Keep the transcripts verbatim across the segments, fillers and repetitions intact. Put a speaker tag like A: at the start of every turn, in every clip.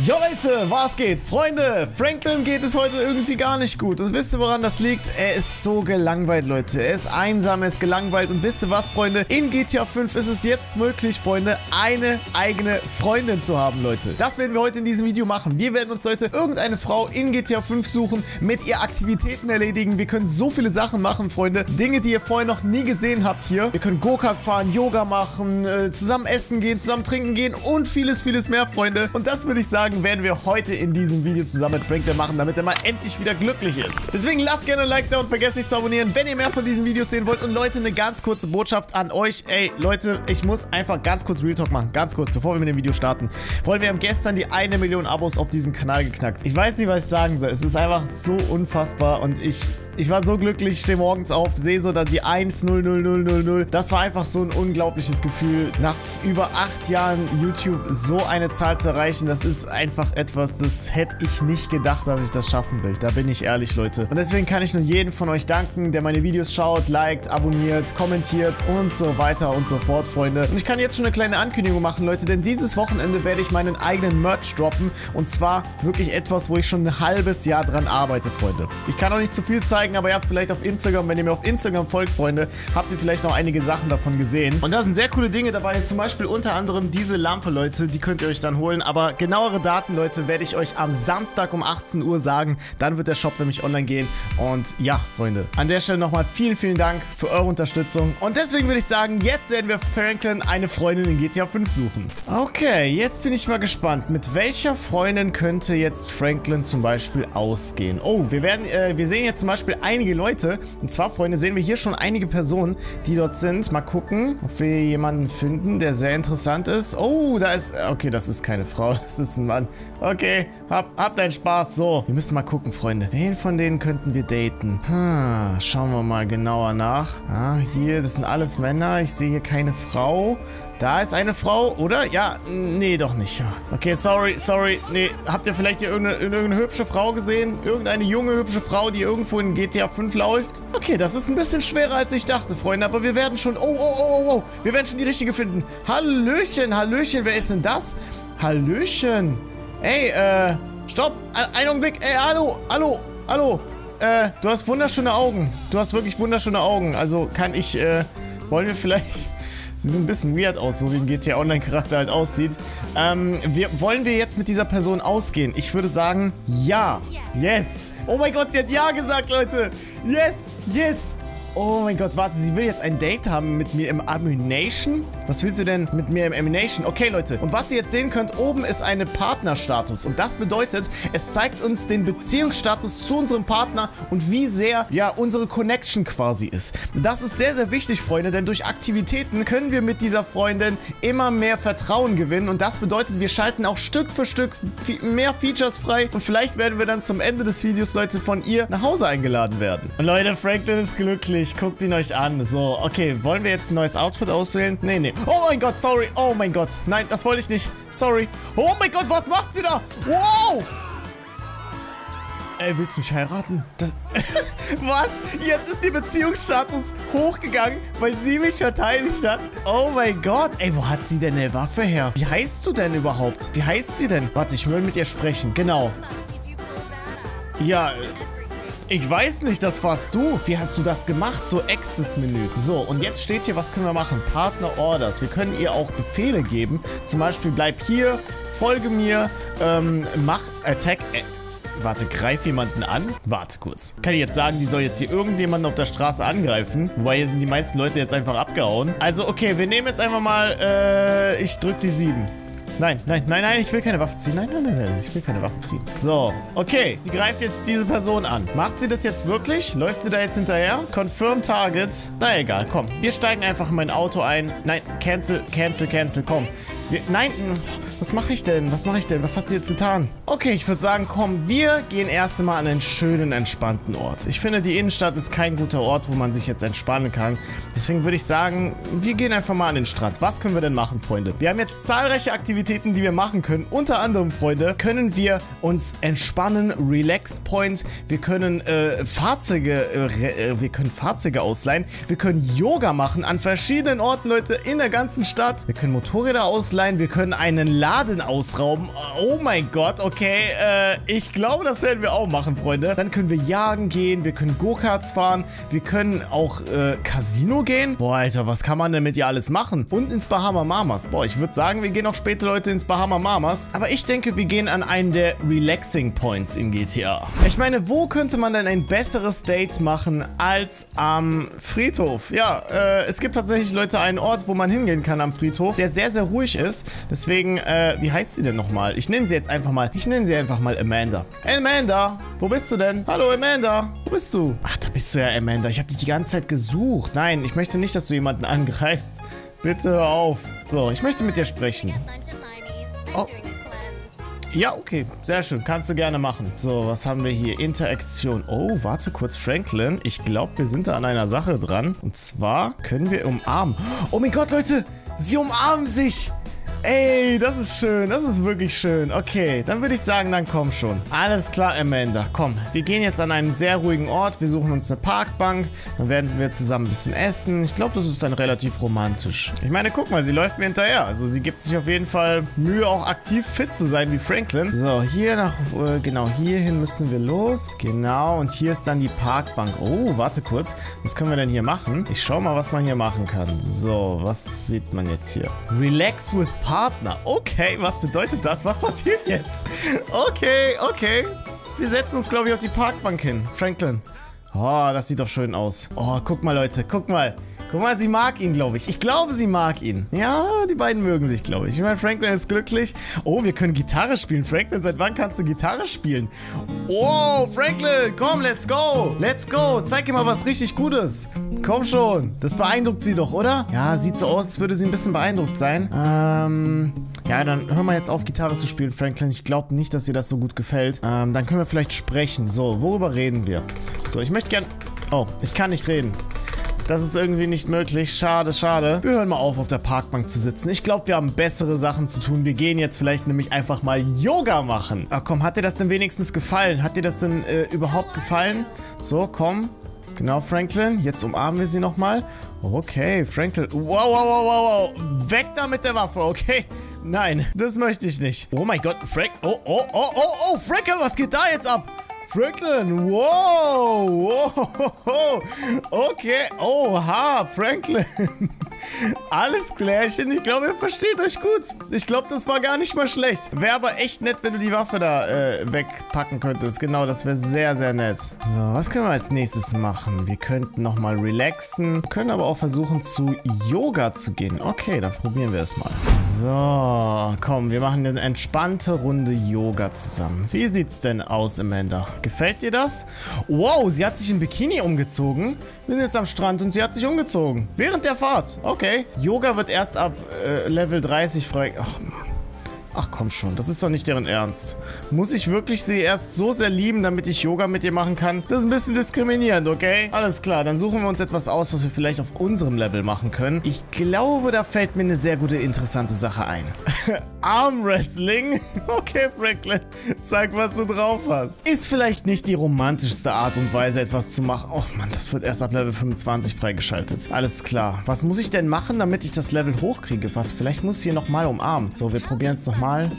A: Jo Leute, was geht? Freunde, Franklin geht es heute irgendwie gar nicht gut. Und wisst ihr, woran das liegt? Er ist so gelangweilt, Leute. Er ist einsam, er ist gelangweilt. Und wisst ihr was, Freunde? In G T A fünf ist es jetzt möglich, Freunde, eine eigene Freundin zu haben, Leute. Das werden wir heute in diesem Video machen. Wir werden uns, Leute, irgendeine Frau in G T A fünf suchen, mit ihr Aktivitäten erledigen. Wir können so viele Sachen machen, Freunde. Dinge, die ihr vorher noch nie gesehen habt hier. Wir können Go-Kart fahren, Yoga machen, äh, zusammen essen gehen, zusammen trinken gehen und vieles, vieles mehr, Freunde. Und das würde ich sagen, werden wir heute in diesem Video zusammen mit Franklin machen, damit er mal endlich wieder glücklich ist. Deswegen lasst gerne ein Like da und vergesst nicht zu abonnieren, wenn ihr mehr von diesen Videos sehen wollt. Und Leute, eine ganz kurze Botschaft an euch. Ey, Leute, ich muss einfach ganz kurz Real Talk machen. Ganz kurz, bevor wir mit dem Video starten. Freunde, wir haben gestern die eine Million Abos auf diesem Kanal geknackt. Ich weiß nicht, was ich sagen soll. Es ist einfach so unfassbar und ich... Ich war so glücklich, ich stehe morgens auf, sehe so dann die eins null null null null null. Das war einfach so ein unglaubliches Gefühl, nach über acht Jahren YouTube so eine Zahl zu erreichen. Das ist einfach etwas, das hätte ich nicht gedacht, dass ich das schaffen will. Da bin ich ehrlich, Leute. Und deswegen kann ich nur jedem von euch danken, der meine Videos schaut, liked, abonniert, kommentiert und so weiter und so fort, Freunde. Und ich kann jetzt schon eine kleine Ankündigung machen, Leute, denn dieses Wochenende werde ich meinen eigenen Merch droppen. Und zwar wirklich etwas, wo ich schon ein halbes Jahr dran arbeite, Freunde. Ich kann auch nicht zu viel zeigen, aber ihr habt vielleicht auf Instagram, wenn ihr mir auf Instagram folgt, Freunde, habt ihr vielleicht noch einige Sachen davon gesehen. Und da sind sehr coole Dinge dabei, zum Beispiel unter anderem diese Lampe, Leute, die könnt ihr euch dann holen. Aber genauere Daten, Leute, werde ich euch am Samstag um achtzehn Uhr sagen. Dann wird der Shop nämlich online gehen. Und ja, Freunde, an der Stelle nochmal vielen, vielen Dank für eure Unterstützung. Und deswegen würde ich sagen, jetzt werden wir Franklin eine Freundin in G T A fünf suchen. Okay, jetzt bin ich mal gespannt. Mit welcher Freundin könnte jetzt Franklin zum Beispiel ausgehen? Oh, wir werden, äh, wir sehen jetzt zum Beispiel einige Leute. Und zwar, Freunde, sehen wir hier schon einige Personen, die dort sind. Mal gucken, ob wir jemanden finden, der sehr interessant ist. Oh, da ist... Okay, das ist keine Frau. Das ist ein Mann. Okay, hab, hab deinen Spaß. So, wir müssen mal gucken, Freunde. Wen von denen könnten wir daten? Hm, schauen wir mal genauer nach. Ah, hier, das sind alles Männer. Ich sehe hier keine Frau. Da ist eine Frau, oder? Ja, nee, doch nicht. Okay, sorry, sorry. Nee, habt ihr vielleicht hier irgendeine, irgendeine hübsche Frau gesehen? Irgendeine junge, hübsche Frau, die irgendwo in G T A fünf läuft? Okay, das ist ein bisschen schwerer, als ich dachte, Freunde. Aber wir werden schon... Oh, oh, oh, oh, oh. Wir werden schon die richtige finden. Hallöchen, Hallöchen. Wer ist denn das? Hallöchen. Ey, äh, stopp. Einen Augenblick. Ey, hallo, hallo, hallo. Äh, du hast wunderschöne Augen. Du hast wirklich wunderschöne Augen. Also kann ich, äh, wollen wir vielleicht... Sieht ein bisschen weird aus, so wie ein G T A Online-Charakter halt aussieht. Ähm, wir, wollen wir jetzt mit dieser Person ausgehen? Ich würde sagen, ja. Yes. Oh mein Gott, sie hat ja gesagt, Leute. Yes, yes. Oh mein Gott, warte, sie will jetzt ein Date haben mit mir im Ammunition? Was will sie denn mit mir im Ammunition? Okay, Leute, und was ihr jetzt sehen könnt, oben ist eine Partnerstatus. Und das bedeutet, es zeigt uns den Beziehungsstatus zu unserem Partner und wie sehr, ja, unsere Connection quasi ist. Das ist sehr, sehr wichtig, Freunde, denn durch Aktivitäten können wir mit dieser Freundin immer mehr Vertrauen gewinnen. Und das bedeutet, wir schalten auch Stück für Stück mehr Features frei. Und vielleicht werden wir dann zum Ende des Videos, Leute, von ihr nach Hause eingeladen werden. Und Leute, Franklin ist glücklich. Guckt ihn euch an. So, okay. Wollen wir jetzt ein neues Outfit auswählen? Nee, nee. Oh mein Gott, sorry. Oh mein Gott. Nein, das wollte ich nicht. Sorry. Oh mein Gott, was macht sie da? Wow! Ey, willst du mich heiraten? Das... Was? Jetzt ist die Beziehungsstatus hochgegangen, weil sie mich verteidigt hat? Oh mein Gott. Ey, wo hat sie denn eine Waffe her? Wie heißt du denn überhaupt? Wie heißt sie denn? Warte, ich will mit ihr sprechen. Genau. Ja, ich weiß nicht, das warst du. Wie hast du das gemacht? So Access-Menü. So, und jetzt steht hier, was können wir machen? Partner Orders. Wir können ihr auch Befehle geben. Zum Beispiel, bleib hier, folge mir, ähm, mach Attack... Äh, warte, greif jemanden an? Warte kurz. Kann ich jetzt sagen, die soll jetzt hier irgendjemanden auf der Straße angreifen? Wobei, hier sind die meisten Leute jetzt einfach abgehauen. Also, okay, wir nehmen jetzt einfach mal, äh, ich drück die sieben. Nein, nein, nein, nein, ich will keine Waffe ziehen. Nein, nein, nein, nein, ich will keine Waffe ziehen. So, okay. Sie greift jetzt diese Person an. Macht sie das jetzt wirklich? Läuft sie da jetzt hinterher? Confirm Target. Na egal, komm. Wir steigen einfach in mein Auto ein. Nein, cancel, cancel, cancel, komm. Wir, nein, was mache ich denn? Was mache ich denn? Was hat sie jetzt getan? Okay, ich würde sagen, komm, wir gehen erst einmal an einen schönen, entspannten Ort. Ich finde, die Innenstadt ist kein guter Ort, wo man sich jetzt entspannen kann. Deswegen würde ich sagen, wir gehen einfach mal an den Strand. Was können wir denn machen, Freunde? Wir haben jetzt zahlreiche Aktivitäten, die wir machen können. Unter anderem, Freunde, können wir uns entspannen, Relax Point. Wir können äh, Fahrzeuge, äh, wir können Fahrzeuge ausleihen. Wir können Yoga machen an verschiedenen Orten, Leute, in der ganzen Stadt. Wir können Motorräder ausleihen. Ausleihen. Wir können einen Laden ausrauben. Oh mein Gott, okay. Äh, ich glaube, das werden wir auch machen, Freunde. Dann können wir jagen gehen. Wir können Go-Karts fahren. Wir können auch äh, Casino gehen. Boah, Alter, was kann man denn mit ihr alles machen? Und ins Bahama Mamas. Boah, ich würde sagen, wir gehen auch später, Leute, ins Bahama Mamas. Aber ich denke, wir gehen an einen der Relaxing Points in G T A. Ich meine, wo könnte man denn ein besseres Date machen als am Friedhof? Ja, äh, es gibt tatsächlich, Leute, einen Ort, wo man hingehen kann am Friedhof, der sehr, sehr ruhig ist. Deswegen, äh, wie heißt sie denn nochmal? Ich nenne sie jetzt einfach mal, ich nenne sie einfach mal Amanda. Hey, Amanda, wo bist du denn? Hallo, Amanda, wo bist du? Ach, da bist du ja, Amanda. Ich habe dich die ganze Zeit gesucht. Nein, ich möchte nicht, dass du jemanden angreifst. Bitte hör auf. So, ich möchte mit dir sprechen. Oh. Ja, okay. Sehr schön. Kannst du gerne machen. So, was haben wir hier? Interaktion. Oh, warte kurz, Franklin. Ich glaube, wir sind da an einer Sache dran. Und zwar können wir umarmen. Oh mein Gott, Leute. Sie umarmen sich. Ey, das ist schön. Das ist wirklich schön. Okay, dann würde ich sagen, dann komm schon. Alles klar, Amanda. Komm, wir gehen jetzt an einen sehr ruhigen Ort. Wir suchen uns eine Parkbank. Dann werden wir zusammen ein bisschen essen. Ich glaube, das ist dann relativ romantisch. Ich meine, guck mal, sie läuft mir hinterher. Also sie gibt sich auf jeden Fall Mühe, auch aktiv fit zu sein wie Franklin. So, hier nach, äh, genau, hierhin müssen wir los. Genau, und hier ist dann die Parkbank. Oh, warte kurz. Was können wir denn hier machen? Ich schau mal, was man hier machen kann. So, was sieht man jetzt hier? Relax with Partner. Partner. Okay, was bedeutet das? Was passiert jetzt? Okay, okay. Wir setzen uns, glaube ich, auf die Parkbank hin. Franklin. Oh, das sieht doch schön aus. Oh, guck mal, Leute. Guck mal. Guck mal, sie mag ihn, glaube ich. Ich glaube, sie mag ihn. Ja, die beiden mögen sich, glaube ich. Ich meine, Franklin ist glücklich. Oh, wir können Gitarre spielen. Franklin, seit wann kannst du Gitarre spielen? Oh, Franklin, komm, let's go. Let's go. Zeig ihr mal was richtig Gutes. Komm schon. Das beeindruckt sie doch, oder? Ja, sieht so aus, als würde sie ein bisschen beeindruckt sein. Ähm, ja, dann hör mal jetzt auf, Gitarre zu spielen, Franklin. Ich glaube nicht, dass dir das so gut gefällt. Ähm, dann können wir vielleicht sprechen. So, worüber reden wir? So, ich möchte gern... Oh, ich kann nicht reden. Das ist irgendwie nicht möglich. Schade, schade. Wir hören mal auf, auf der Parkbank zu sitzen. Ich glaube, wir haben bessere Sachen zu tun. Wir gehen jetzt vielleicht nämlich einfach mal Yoga machen. Ach komm, hat dir das denn wenigstens gefallen? Hat dir das denn äh, überhaupt gefallen? So, komm. Genau, Franklin. Jetzt umarmen wir sie nochmal. Okay, Franklin. Wow, wow, wow, wow, wow. Weg da mit der Waffe, okay? Nein, das möchte ich nicht. Oh mein Gott, Frank. Oh, oh, oh, oh, oh, Franklin, was geht da jetzt ab? Franklin, wow, wow, okay, oha, Franklin, alles klärchen, ich glaube, ihr versteht euch gut, ich glaube, das war gar nicht mal schlecht, wäre aber echt nett, wenn du die Waffe da äh, wegpacken könntest, genau, das wäre sehr, sehr nett. So, was können wir als nächstes machen? Wir könnten nochmal relaxen, können aber auch versuchen zu Yoga zu gehen, okay, dann probieren wir es mal. So, komm, wir machen eine entspannte Runde Yoga zusammen. Wie sieht's denn aus, Amanda? Gefällt dir das? Wow, sie hat sich in Bikini umgezogen. Wir sind jetzt am Strand und sie hat sich umgezogen. Während der Fahrt. Okay. Yoga wird erst ab äh, Level dreißig frei... Ach, Ach komm schon, das ist doch nicht deren Ernst. Muss ich wirklich sie erst so sehr lieben, damit ich Yoga mit ihr machen kann? Das ist ein bisschen diskriminierend, okay? Alles klar, dann suchen wir uns etwas aus, was wir vielleicht auf unserem Level machen können. Ich glaube, da fällt mir eine sehr gute, interessante Sache ein. Armwrestling? Okay, Franklin, zeig, was du drauf hast. Ist vielleicht nicht die romantischste Art und Weise, etwas zu machen. Oh Mann, das wird erst ab Level fünfundzwanzig freigeschaltet. Alles klar. Was muss ich denn machen, damit ich das Level hochkriege? Was? Vielleicht muss ich hier nochmal umarmen. So, wir probieren es nochmal. Mal.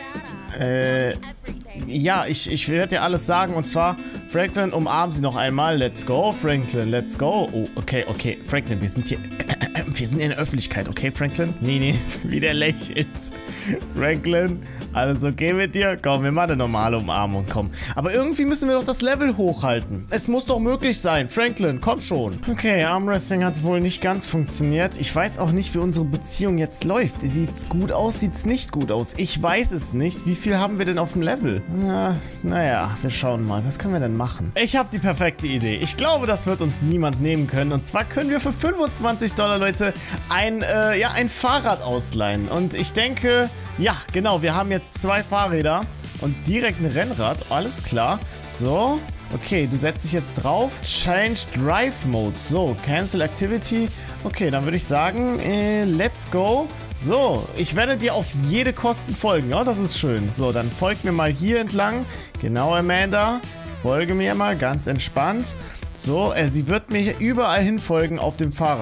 A: Äh, ja, ich, ich werde dir alles sagen. Und zwar, Franklin, umarmen sie noch einmal. Let's go, Franklin, let's go. Oh, okay, okay. Franklin, wir sind hier... Äh, äh, wir sind in der Öffentlichkeit, okay, Franklin? Nee, nee, wie der lächelt. Franklin, alles okay mit dir? Komm, wir machen eine normale Umarmung, komm. Aber irgendwie müssen wir doch das Level hochhalten. Es muss doch möglich sein. Franklin, komm schon. Okay, Armwrestling hat wohl nicht ganz funktioniert. Ich weiß auch nicht, wie unsere Beziehung jetzt läuft. Sieht's gut aus, sieht's nicht gut aus? Ich weiß es nicht. Wie viel haben wir denn auf dem Level? Na, naja, wir schauen mal. Was können wir denn machen? Ich habe die perfekte Idee. Ich glaube, das wird uns niemand nehmen können. Und zwar können wir für fünfundzwanzig Dollar, Leute, ein, äh, ja, ein Fahrrad ausleihen. Und ich denke... Ja, genau, wir haben jetzt zwei Fahrräder und direkt ein Rennrad, alles klar. So, okay, du setzt dich jetzt drauf. Change Drive Mode, so, Cancel Activity. Okay, dann würde ich sagen, äh, let's go. So, ich werde dir auf jede Kosten folgen, ja, das ist schön. So, dann folgt mir mal hier entlang. Genau, Amanda, folge mir mal, ganz entspannt. So, äh, sie wird mir überall hin folgen auf dem Fahrrad.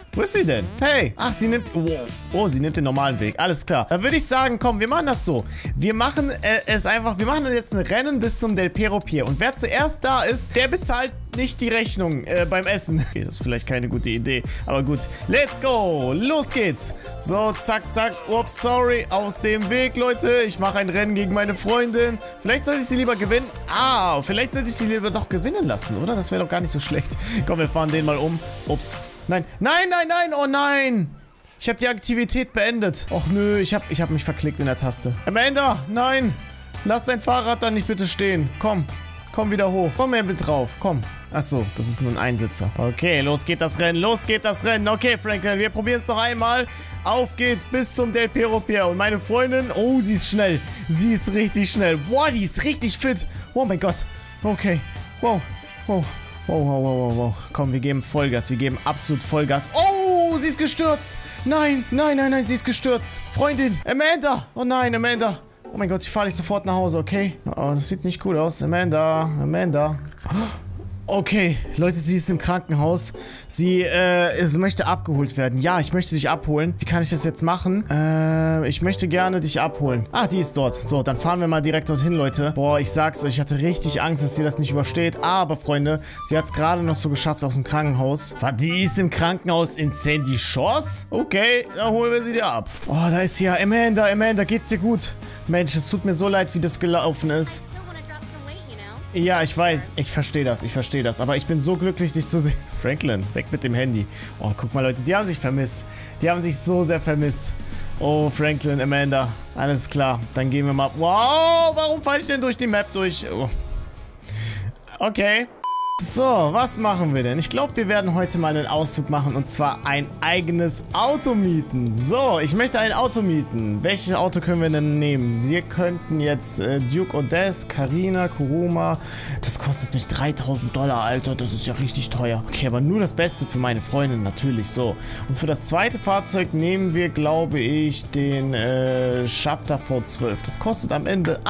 A: Wo ist sie denn? Hey. Ach, sie nimmt... Oh, oh, sie nimmt den normalen Weg. Alles klar. Dann würde ich sagen, komm, wir machen das so. Wir machen äh, es einfach... Wir machen jetzt ein Rennen bis zum Del Perro Pier. Und wer zuerst da ist, der bezahlt nicht die Rechnung äh, beim Essen. Okay, das ist vielleicht keine gute Idee. Aber gut. Let's go. Los geht's. So, zack, zack. Ups, sorry. Aus dem Weg, Leute. Ich mache ein Rennen gegen meine Freundin. Vielleicht sollte ich sie lieber gewinnen. Ah, vielleicht sollte ich sie lieber doch gewinnen lassen, oder? Das wäre doch gar nicht so schlecht. Komm, wir fahren den mal um. Ups. Nein, nein, nein, nein, oh nein. Ich habe die Aktivität beendet. Och nö, ich habe ich hab mich verklickt in der Taste. Amanda, nein. Lass dein Fahrrad dann nicht bitte stehen. Komm, komm wieder hoch. Komm her mit drauf, komm. Ach so, das ist nur ein Einsitzer. Okay, los geht das Rennen, los geht das Rennen. Okay, Franklin, wir probieren es noch einmal. Auf geht's bis zum Del Perro Pier. Und meine Freundin, oh, sie ist schnell. Sie ist richtig schnell. Boah, die ist richtig fit. Oh mein Gott. Okay, wow, wow. Wow, wow, wow, wow, wow. Komm, wir geben Vollgas. Wir geben absolut Vollgas. Oh, sie ist gestürzt. Nein, nein, nein, nein, sie ist gestürzt. Freundin, Amanda. Oh nein, Amanda. Oh mein Gott, ich fahre dich sofort nach Hause, okay? Oh, das sieht nicht cool aus. Amanda, Amanda. Okay, Leute, sie ist im Krankenhaus. Sie äh, möchte abgeholt werden. Ja, ich möchte dich abholen. Wie kann ich das jetzt machen? Äh, ich möchte gerne dich abholen. Ah, die ist dort. So, dann fahren wir mal direkt dorthin, Leute. Boah, ich sag's euch, ich hatte richtig Angst, dass sie das nicht übersteht. Aber, Freunde, sie hat's gerade noch so geschafft aus dem Krankenhaus. Was, die ist im Krankenhaus in Sandy Shores? Okay, dann holen wir sie dir ab. Oh, da ist sie ja. Amanda, Amanda, geht's dir gut? Mensch, es tut mir so leid, wie das gelaufen ist. Ja, ich weiß. Ich verstehe das. Ich verstehe das. Aber ich bin so glücklich, dich zu sehen. Franklin, weg mit dem Handy. Oh, guck mal, Leute. Die haben sich vermisst. Die haben sich so sehr vermisst. Oh, Franklin, Amanda. Alles klar. Dann gehen wir mal... Wow, warum falle ich denn durch die Map durch? Oh. Okay. So, was machen wir denn? Ich glaube, wir werden heute mal einen Ausflug machen und zwar ein eigenes Auto mieten. So, ich möchte ein Auto mieten. Welches Auto können wir denn nehmen? Wir könnten jetzt äh, Duke Odess, Carina, Kuruma. Das kostet mich dreitausend Dollar, Alter. Das ist ja richtig teuer. Okay, aber nur das Beste für meine Freundin natürlich. So, und für das zweite Fahrzeug nehmen wir, glaube ich, den äh, Schafter V zwölf. Das kostet am Ende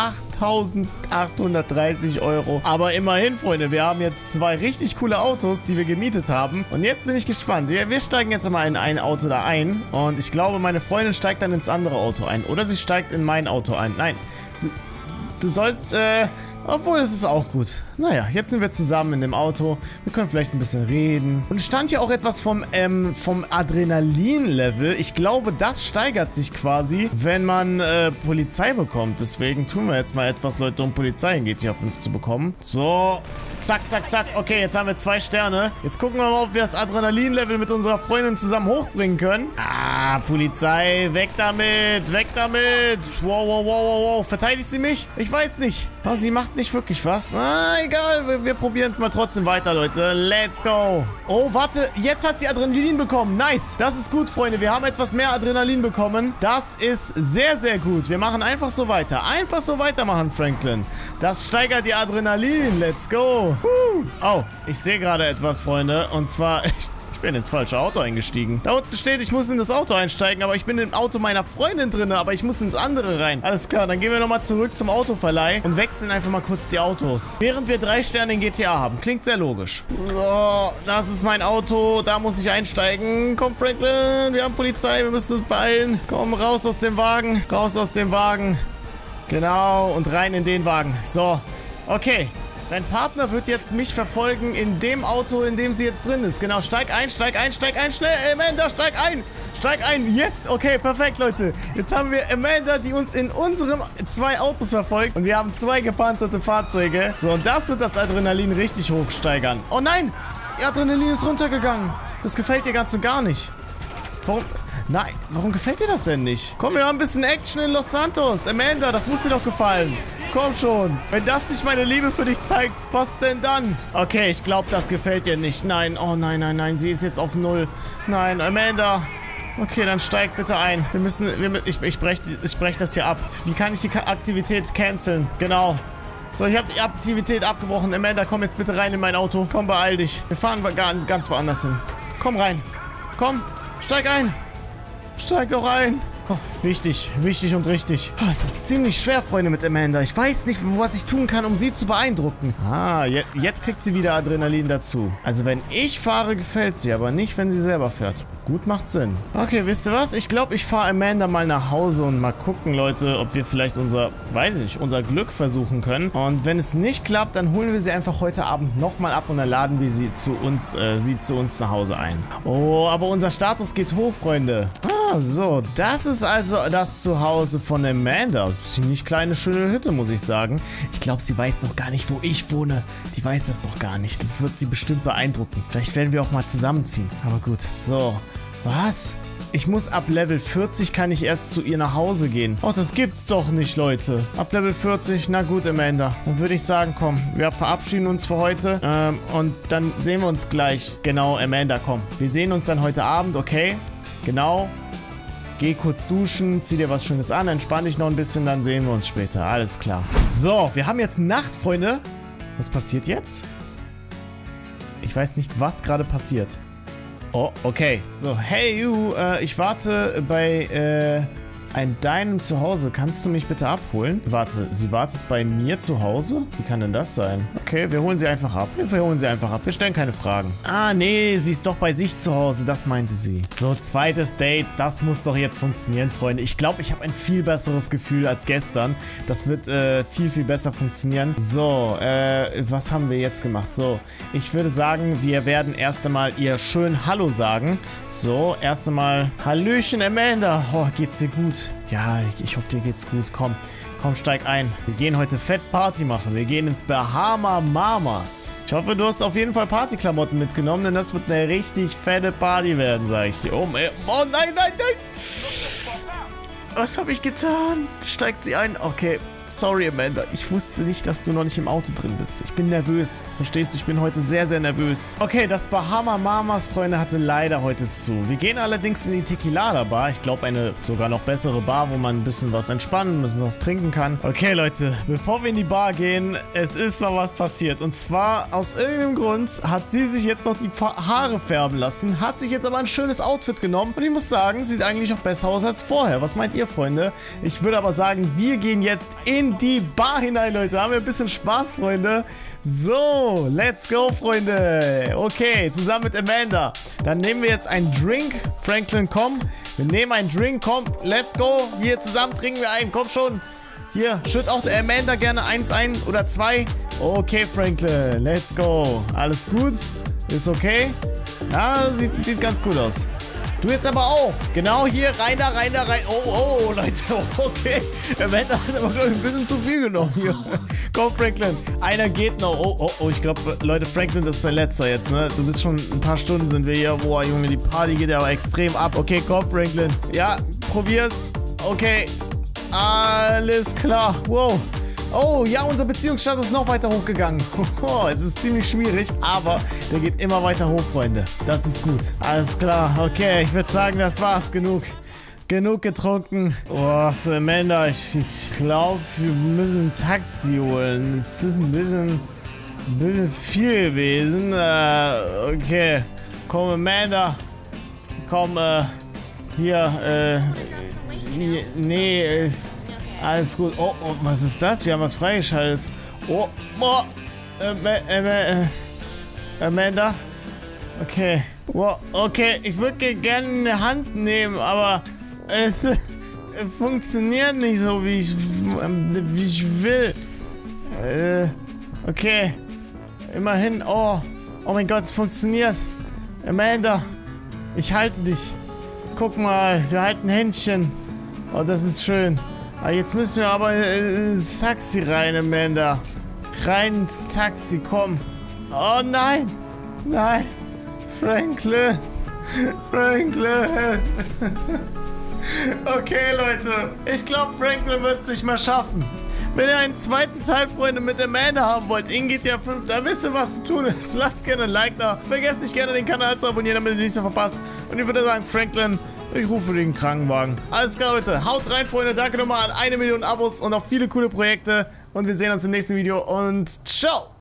A: achttausendachthundertdreißig Euro. Aber immerhin, Freunde, wir haben jetzt zwei richtig coole Autos, die wir gemietet haben. Und jetzt bin ich gespannt. Wir, wir steigen jetzt mal in ein Auto da ein. Und ich glaube, meine Freundin steigt dann ins andere Auto ein. Oder sie steigt in mein Auto ein. Nein. Du, du sollst, äh... Obwohl, das ist auch gut. Naja, jetzt sind wir zusammen in dem Auto. Wir können vielleicht ein bisschen reden. Und es stand hier auch etwas vom, ähm, vom Adrenalin-Level. Ich glaube, das steigert sich quasi, wenn man äh, Polizei bekommt. Deswegen tun wir jetzt mal etwas, Leute, um Polizei in G T A fünf zu bekommen. So, zack, zack, zack. Okay, jetzt haben wir zwei Sterne. Jetzt gucken wir mal, ob wir das Adrenalin-Level mit unserer Freundin zusammen hochbringen können. Ah, Polizei, weg damit, weg damit. Wow, wow, wow, wow, wow. Verteidigt sie mich? Ich weiß nicht. Oh, sie macht nicht wirklich was. Ah, egal. Wir, wir probieren es mal trotzdem weiter, Leute. Let's go. Oh, warte. Jetzt hat sie Adrenalin bekommen. Nice. Das ist gut, Freunde. Wir haben etwas mehr Adrenalin bekommen. Das ist sehr, sehr gut. Wir machen einfach so weiter. Einfach so weitermachen, Franklin. Das steigert die Adrenalin. Let's go. Woo. Oh, ich sehe gerade etwas, Freunde. Und zwar... Ich bin ins falsche Auto eingestiegen. Da unten steht, ich muss in das Auto einsteigen, aber ich bin im Auto meiner Freundin drin, aber ich muss ins andere rein. Alles klar, dann gehen wir nochmal zurück zum Autoverleih und wechseln einfach mal kurz die Autos. Während wir drei Sterne in G T A haben. Klingt sehr logisch. So, das ist mein Auto. Da muss ich einsteigen. Komm, Franklin, wir haben Polizei, wir müssen uns beeilen. Komm, raus aus dem Wagen. Raus aus dem Wagen. Genau, und rein in den Wagen. So, okay. Dein Partner wird jetzt mich verfolgen in dem Auto, in dem sie jetzt drin ist. Genau, steig ein, steig ein, steig ein, schnell, Amanda, steig ein. Steig ein, jetzt. Okay, perfekt, Leute. Jetzt haben wir Amanda, die uns in unserem zwei Autos verfolgt. Und wir haben zwei gepanzerte Fahrzeuge. So, und das wird das Adrenalin richtig hochsteigern. Oh nein, ihr Adrenalin ist runtergegangen. Das gefällt dir ganz und gar nicht. Warum... Nein, warum gefällt dir das denn nicht? Komm, wir haben ein bisschen Action in Los Santos. Amanda, das muss dir doch gefallen. Komm schon. Wenn das nicht meine Liebe für dich zeigt, was denn dann? Okay, ich glaube, das gefällt dir nicht. Nein, oh nein, nein, nein. Sie ist jetzt auf Null. Nein, Amanda. Okay, dann steig bitte ein. Wir müssen, wir, ich, ich breche ich brech das hier ab. Wie kann ich die Aktivität canceln? Genau. So, ich habe die Aktivität abgebrochen. Amanda, komm jetzt bitte rein in mein Auto. Komm, beeil dich. Wir fahren ganz, ganz woanders hin. Komm rein. Komm, steig ein. Steig doch ein. Oh, wichtig, wichtig und richtig. Oh, es ist ziemlich schwer, Freunde, mit Amanda. Ich weiß nicht, was ich tun kann, um sie zu beeindrucken. Ah, je jetzt kriegt sie wieder Adrenalin dazu. Also wenn ich fahre, gefällt sie, aber nicht, wenn sie selber fährt. Gut, macht Sinn. Okay, wisst ihr was? Ich glaube, ich fahre Amanda mal nach Hause und mal gucken, Leute, ob wir vielleicht unser, weiß ich nicht, unser Glück versuchen können. Und wenn es nicht klappt, dann holen wir sie einfach heute Abend nochmal ab und dann laden wir sie zu uns, äh, sie zu uns nach Hause ein. Oh, aber unser Status geht hoch, Freunde. Ah, so. Das ist also das Zuhause von Amanda. Ziemlich kleine, schöne Hütte, muss ich sagen. Ich glaube, sie weiß noch gar nicht, wo ich wohne. Die weiß das noch gar nicht. Das wird sie bestimmt beeindrucken. Vielleicht werden wir auch mal zusammenziehen. Aber gut. So. Was? Ich muss ab Level vierzig, kann ich erst zu ihr nach Hause gehen. Oh, das gibt's doch nicht, Leute. Ab Level vierzig, na gut, Amanda. Dann würde ich sagen, komm, wir verabschieden uns für heute. Ähm, und dann sehen wir uns gleich. Genau, Amanda, komm. Wir sehen uns dann heute Abend, okay? Genau. Geh kurz duschen, zieh dir was Schönes an, entspann dich noch ein bisschen, dann sehen wir uns später. Alles klar. So, wir haben jetzt Nacht, Freunde. Was passiert jetzt? Ich weiß nicht, was gerade passiert. Oh, okay. So, hey, you, äh, ich warte bei, äh, ein deinem Zuhause. Kannst du mich bitte abholen? Warte, sie wartet bei mir zu Hause? Wie kann denn das sein? Okay, wir holen sie einfach ab. Wir holen sie einfach ab. Wir stellen keine Fragen. Ah, nee, sie ist doch bei sich zu Hause. Das meinte sie. So, zweites Date. Das muss doch jetzt funktionieren, Freunde. Ich glaube, ich habe ein viel besseres Gefühl als gestern. Das wird, äh, viel, viel besser funktionieren. So, äh, was haben wir jetzt gemacht? So, ich würde sagen, wir werden erst einmal ihr schön Hallo sagen. So, erst einmal Hallöchen, Amanda. Oh, geht's dir gut? Ja, ich, ich hoffe, dir geht's gut. Komm, komm, steig ein. Wir gehen heute fett Party machen. Wir gehen ins Bahama Mamas. Ich hoffe, du hast auf jeden Fall Partyklamotten mitgenommen, denn das wird eine richtig fette Party werden, sag ich dir. Oh, oh nein, nein, nein! Was habe ich getan? Steigt sie ein? Okay. Sorry, Amanda. Ich wusste nicht, dass du noch nicht im Auto drin bist. Ich bin nervös. Verstehst du? Ich bin heute sehr, sehr nervös. Okay, das Bahama Mamas, Freunde, hatte leider heute zu. Wir gehen allerdings in die Tequilada Bar. Ich glaube, eine sogar noch bessere Bar, wo man ein bisschen was entspannen, ein bisschen was trinken kann. Okay, Leute, bevor wir in die Bar gehen, es ist noch was passiert. Und zwar, aus irgendeinem Grund hat sie sich jetzt noch die Haare färben lassen, hat sich jetzt aber ein schönes Outfit genommen. Und ich muss sagen, sieht eigentlich noch besser aus als vorher. Was meint ihr, Freunde? Ich würde aber sagen, wir gehen jetzt in In die Bar hinein, Leute. Haben wir ein bisschen Spaß, Freunde. So, let's go, Freunde. Okay, zusammen mit Amanda. Dann nehmen wir jetzt einen Drink. Franklin, komm. Wir nehmen einen Drink, komm. Let's go. Hier, zusammen trinken wir einen. Komm schon. Hier, schütt auch der Amanda gerne eins ein oder zwei. Okay, Franklin, let's go. Alles gut? Ist okay? Ja, sieht, sieht ganz gut aus. Du jetzt aber auch. Genau hier, rein da, rein da, rein. Oh, oh, Leute, okay. Amanda hat aber, glaube ich, ein bisschen zu viel genommen hier. Komm, Franklin. Einer geht noch. Oh, oh, oh, ich glaube, Leute, Franklin, das ist der Letzte jetzt, ne? Du bist schon ein paar Stunden sind wir hier. Boah, Junge, die Party geht ja aber extrem ab. Okay, komm, Franklin. Ja, probier's. Okay. Alles klar. Wow. Oh, ja, unser Beziehungsstatus ist noch weiter hochgegangen. Oh, es ist ziemlich schwierig, aber der geht immer weiter hoch, Freunde. Das ist gut. Alles klar. Okay, ich würde sagen, das war's. Genug. Genug getrunken. Oh, Amanda, ich, ich glaube, wir müssen ein Taxi holen. Es ist ein bisschen, ein bisschen viel gewesen. Äh, okay. Komm, Amanda. Komm, äh, hier, äh, nee, äh, alles gut. Oh, oh, was ist das? Wir haben was freigeschaltet. Oh, oh. Äh, äh, äh, Amanda? Okay. Oh, okay, ich würde gerne eine Hand nehmen, aber es äh, funktioniert nicht so, wie ich, wie ich will. Äh, okay. Immerhin. Oh, oh mein Gott, es funktioniert. Amanda, ich halte dich. Guck mal, wir halten Händchen. Oh, das ist schön. Ah, jetzt müssen wir aber ins Taxi rein, Amanda. Rein ins Taxi, komm. Oh nein. Nein. Franklin. Franklin. Okay, Leute. Ich glaube, Franklin wird es nicht mehr schaffen. Wenn ihr einen zweiten Teil, Freunde, mit Amanda haben wollt, in G T A fünf, dann wisst ihr, was zu tun ist. Lasst gerne ein Like da. Vergesst nicht gerne, den Kanal zu abonnieren, damit ihr nichts mehr verpasst. Und ich würde sagen, Franklin, ich rufe den Krankenwagen. Alles klar, Leute. Haut rein, Freunde. Danke nochmal an eine Million Abos und auf viele coole Projekte. Und wir sehen uns im nächsten Video. Und ciao.